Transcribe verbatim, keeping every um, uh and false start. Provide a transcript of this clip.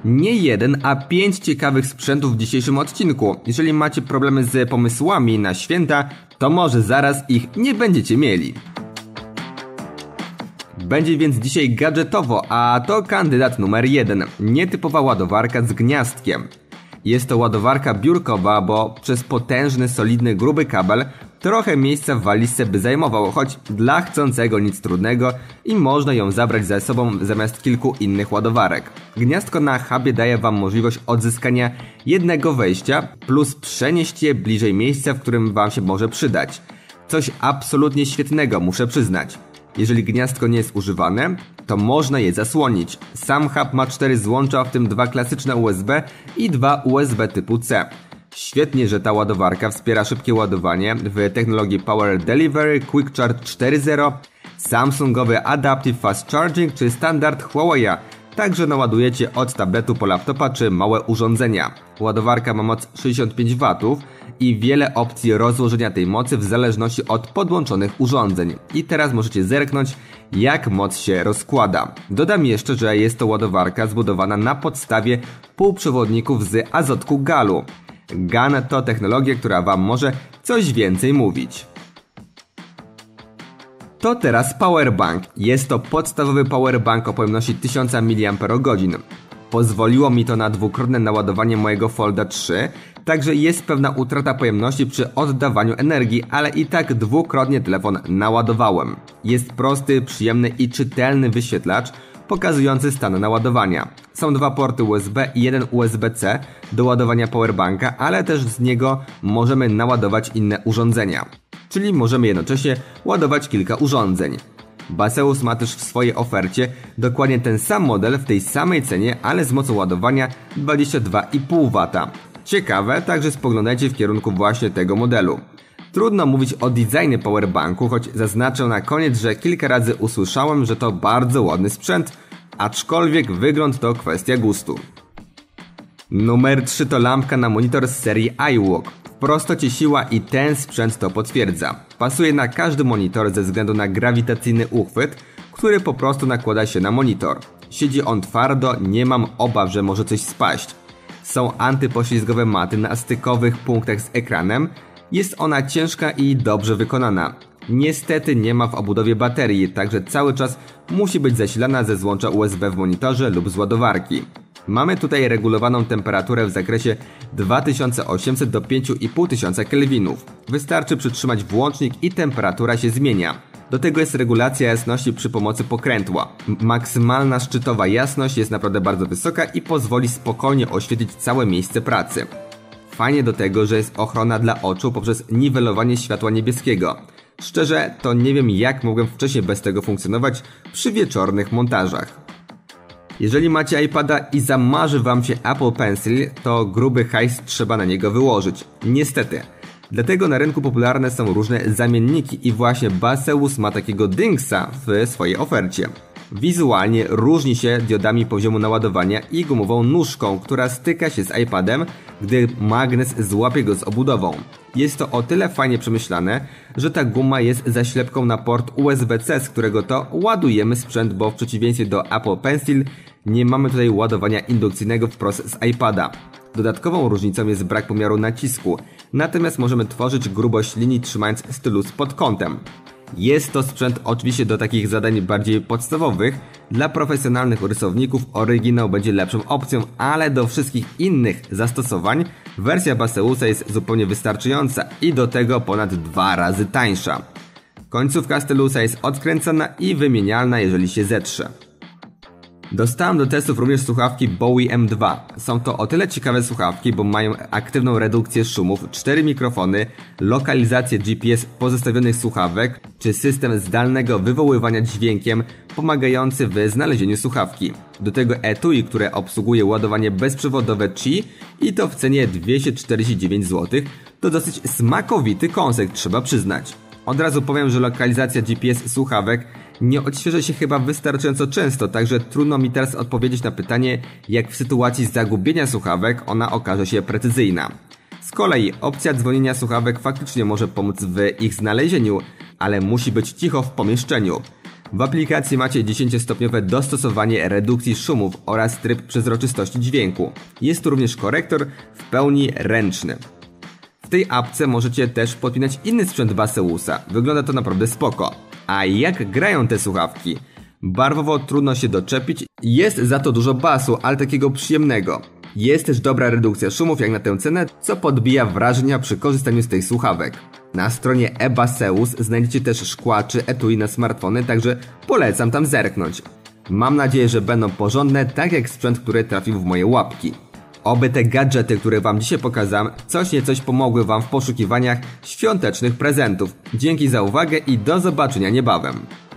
Nie jeden, a pięć ciekawych sprzętów w dzisiejszym odcinku. Jeżeli macie problemy z pomysłami na święta, to może zaraz ich nie będziecie mieli. Będzie więc dzisiaj gadżetowo, a to kandydat numer jeden. Nietypowa ładowarka z gniazdkiem. Jest to ładowarka biurkowa, bo przez potężny, solidny, gruby kabel trochę miejsca w walizce by zajmował, choć dla chcącego nic trudnego i można ją zabrać ze sobą zamiast kilku innych ładowarek. Gniazdko na hubie daje Wam możliwość odzyskania jednego wejścia plus przenieść je bliżej miejsca, w którym Wam się może przydać. Coś absolutnie świetnego, muszę przyznać. Jeżeli gniazdko nie jest używane, to można je zasłonić. Sam hub ma cztery złącza, w tym dwa klasyczne U S B i dwa U S B typu C. Świetnie, że ta ładowarka wspiera szybkie ładowanie w technologii Power Delivery, Quick Charge cztery zero, Samsungowy Adaptive Fast Charging czy standard Huawei'a. Także naładujecie od tabletu po laptopa czy małe urządzenia. Ładowarka ma moc sześćdziesiąt pięć watów i wiele opcji rozłożenia tej mocy w zależności od podłączonych urządzeń. I teraz możecie zerknąć, jak moc się rozkłada. Dodam jeszcze, że jest to ładowarka zbudowana na podstawie półprzewodników z azotku galu. GaN to technologia, która Wam może coś więcej mówić. To teraz powerbank. Jest to podstawowy powerbank o pojemności tysiąc miliamperogodzin. Pozwoliło mi to na dwukrotne naładowanie mojego Folda trzy, także jest pewna utrata pojemności przy oddawaniu energii, ale i tak dwukrotnie telefon naładowałem. Jest prosty, przyjemny i czytelny wyświetlacz pokazujący stan naładowania. Są dwa porty U S B i jeden U S B C do ładowania powerbanka, ale też z niego możemy naładować inne urządzenia. Czyli możemy jednocześnie ładować kilka urządzeń. Baseus ma też w swojej ofercie dokładnie ten sam model w tej samej cenie, ale z mocą ładowania dwadzieścia dwa i pół wata. Ciekawe, także spoglądajcie w kierunku właśnie tego modelu. Trudno mówić o designie powerbanku, choć zaznaczę na koniec, że kilka razy usłyszałem, że to bardzo ładny sprzęt, aczkolwiek wygląd to kwestia gustu. Numer trzy to lampka na monitor z serii iWalk. W prostocie siła i ten sprzęt to potwierdza. Pasuje na każdy monitor ze względu na grawitacyjny uchwyt, który po prostu nakłada się na monitor. Siedzi on twardo, nie mam obaw, że może coś spaść. Są antypoślizgowe maty na stykowych punktach z ekranem. Jest ona ciężka i dobrze wykonana. Niestety nie ma w obudowie baterii, także cały czas musi być zasilana ze złącza U S B w monitorze lub z ładowarki. Mamy tutaj regulowaną temperaturę w zakresie dwa tysiące osiemset do pięć i pół tysiąca kelwinów. Wystarczy przytrzymać włącznik i temperatura się zmienia. Do tego jest regulacja jasności przy pomocy pokrętła. Maksymalna szczytowa jasność jest naprawdę bardzo wysoka i pozwoli spokojnie oświetlić całe miejsce pracy. Fajnie do tego, że jest ochrona dla oczu poprzez niwelowanie światła niebieskiego. Szczerze, to nie wiem, jak mogłem wcześniej bez tego funkcjonować przy wieczornych montażach. Jeżeli macie iPada i zamarzy Wam się Apple Pencil, to gruby hajs trzeba na niego wyłożyć. Niestety. Dlatego na rynku popularne są różne zamienniki i właśnie Baseus ma takiego dingsa w swojej ofercie. Wizualnie różni się diodami poziomu naładowania i gumową nóżką, która styka się z iPadem, gdy magnes złapie go z obudową. Jest to o tyle fajnie przemyślane, że ta guma jest zaślepką na port U S B C, z którego to ładujemy sprzęt, bo w przeciwieństwie do Apple Pencil nie mamy tutaj ładowania indukcyjnego wprost z iPada. Dodatkową różnicą jest brak pomiaru nacisku, natomiast możemy tworzyć grubość linii trzymając stylus pod kątem. Jest to sprzęt oczywiście do takich zadań bardziej podstawowych. Dla profesjonalnych rysowników oryginał będzie lepszą opcją, ale do wszystkich innych zastosowań wersja Baseusa jest zupełnie wystarczająca i do tego ponad dwa razy tańsza. Końcówka stylusa jest odkręcana i wymienialna, jeżeli się zetrze. Dostałem do testów również słuchawki Bowie M dwa. Są to o tyle ciekawe słuchawki, bo mają aktywną redukcję szumów, cztery mikrofony, lokalizację G P S pozostawionych słuchawek, czy system zdalnego wywoływania dźwiękiem pomagający w znalezieniu słuchawki. Do tego etui, które obsługuje ładowanie bezprzewodowe Qi i to w cenie dwieście czterdzieści dziewięć złotych. To dosyć smakowity kąsek, trzeba przyznać. Od razu powiem, że lokalizacja G P S słuchawek nie odświeża się chyba wystarczająco często, także trudno mi teraz odpowiedzieć na pytanie, jak w sytuacji zagubienia słuchawek ona okaże się precyzyjna. Z kolei opcja dzwonienia słuchawek faktycznie może pomóc w ich znalezieniu, ale musi być cicho w pomieszczeniu. W aplikacji macie dziesięciostopniowe dostosowanie redukcji szumów oraz tryb przezroczystości dźwięku. Jest tu również korektor w pełni ręczny. W tej apce możecie też podpinać inny sprzęt Baseusa. Wygląda to naprawdę spoko. A jak grają te słuchawki? Barwowo trudno się doczepić, jest za to dużo basu, ale takiego przyjemnego. Jest też dobra redukcja szumów jak na tę cenę, co podbija wrażenia przy korzystaniu z tych słuchawek. Na stronie eBaseus znajdziecie też szkła czy etui na smartfony, także polecam tam zerknąć. Mam nadzieję, że będą porządne, tak jak sprzęt, który trafił w moje łapki. Oby te gadżety, które wam dzisiaj pokazałem, coś nie coś pomogły wam w poszukiwaniach świątecznych prezentów. Dzięki za uwagę i do zobaczenia niebawem.